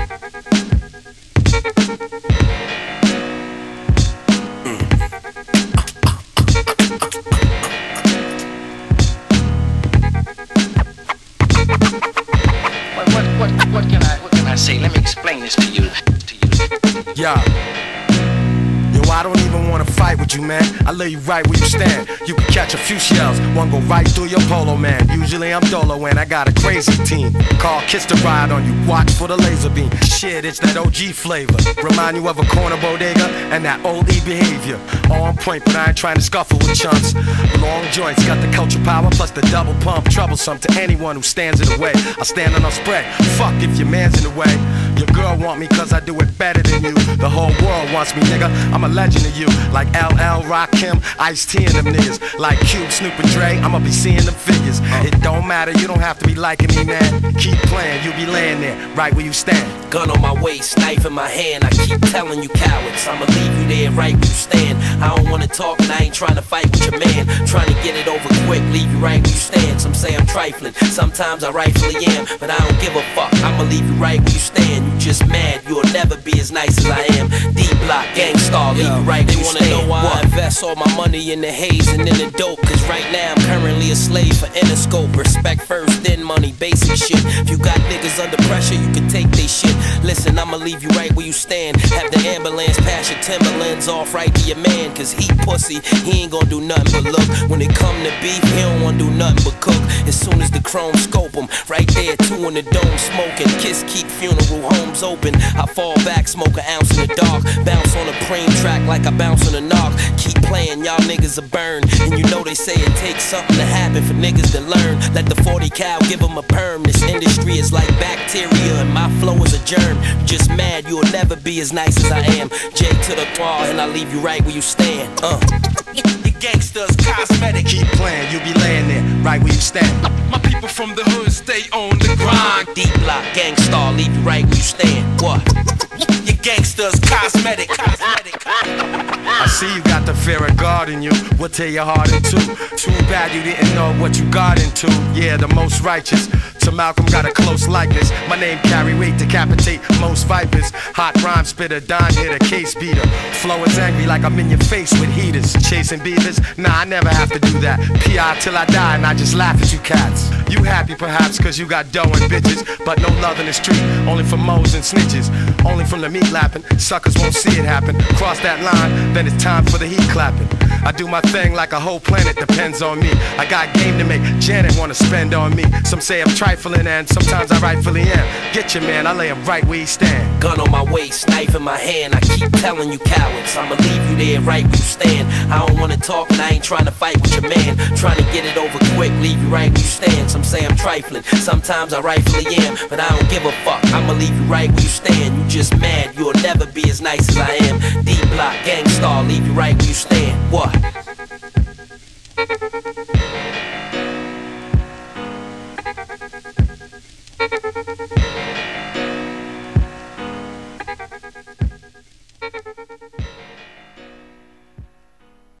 What can I say? Let me explain this to you. Yeah. Yo, I don't even wanna fight with you, man. I lay you right where you stand. You can catch a few shells, one go right through your polo, man. Usually I'm dolo and I got a crazy team. Call Kiss to ride on you, watch for the laser beam. Shit, it's that OG flavor. Remind you of a corner bodega and that old E behavior. On point, but I ain't trying to scuffle with chunks. Long joints, got the culture power plus the double pump. Troublesome to anyone who stands in the way. I stand on a spread, fuck if your man's in the way. Your girl want me cause I do it better than you. The whole world wants me, nigga, I'm a legend to you. Like LL, Rakim, Ice-T and them niggas. Like Cube, Snoop and Dre, I'ma be seeing them figures. It don't matter, you don't have to be liking me, man. Keep playing, you be laying there, right where you stand. Gun on my waist, knife in my hand. I keep telling you cowards, I'ma leave you there right where you stand. I don't wanna talk and I ain't trying to fight with your man. Trying to get it over quick, leave you right where you stand. Some say I'm trifling, sometimes I rightfully am, but I don't give a fuck, I'ma leave you right where you stand. You just mad, you'll never be as nice as I am. D-Block, Gang Starr, leave you right where you stand. They wanna know why I invest all my money in the haze and in the dope. Cause right now I'm currently a slave for Interscope. Respect first, then money, basic shit. If you got niggas under pressure, you can take they shit. Listen, I'ma leave you right where you stand. Have the ambulance pass your Timberlands off right to your man. Cause he pussy, he ain't gonna do nothing but look. When it come to beef, he don't wanna do nothing but cook. As soon as the chrome scope him, right there, two in the dome smoking. Kiss keep funeral homes open. I fall back, smoke an ounce in the dark. Bounce on a preem track like I bounce on a knock. Keep playing, y'all niggas are burned. And you know they say it takes something to happen for niggas to learn. Let the 40 cal give them a perm. This industry is like bacteria and my flow is a germ. Just mad, you'll never be as nice as I am. J to the claw and I leave you right where you stand. Your gangsters cosmetic. Keep playing, you be laying there, right where you stand. My people from the hood stay on the grind. D-Block, Gang Starr, leave you right where you stand. What? Your gangsters cosmetic. I see you got the fear of God in you. We'll tear your heart in two. Too bad you didn't know what you got into. Yeah, the most righteous. To Malcolm got a close likeness. My name carry weight, decapitate most vipers. Hot rhyme spitter, dime hitter, case beater. Flow is angry like I'm in your face with heaters. Chasing beavers? Nah, I never have to do that. P.I. till I die and I just laugh at you cats. You happy perhaps cause you got dough and bitches, but no love in the street, only for moles and snitches. Only from the meat lapping, suckers won't see it happen. Cross that line, then it's time for the heat clapping. I do my thing like a whole planet depends on me. I got game to make, Janet wanna spend on me. Some say I'm trifling and sometimes I rightfully am. Get your man, I lay him right where he stand. Gun on my waist, knife in my hand. I keep telling you cowards, I'ma leave you there right where you stand. I don't wanna talk and I ain't trying to fight with your man. Trying to get it over quick, leave you right where you stand. Some say I'm trifling, sometimes I rightfully am, but I don't give a fuck, I'ma leave you right where you stand. You just mad, you'll never be as nice as I am. D-Block, Gang Starr, leave you right where you stand. What?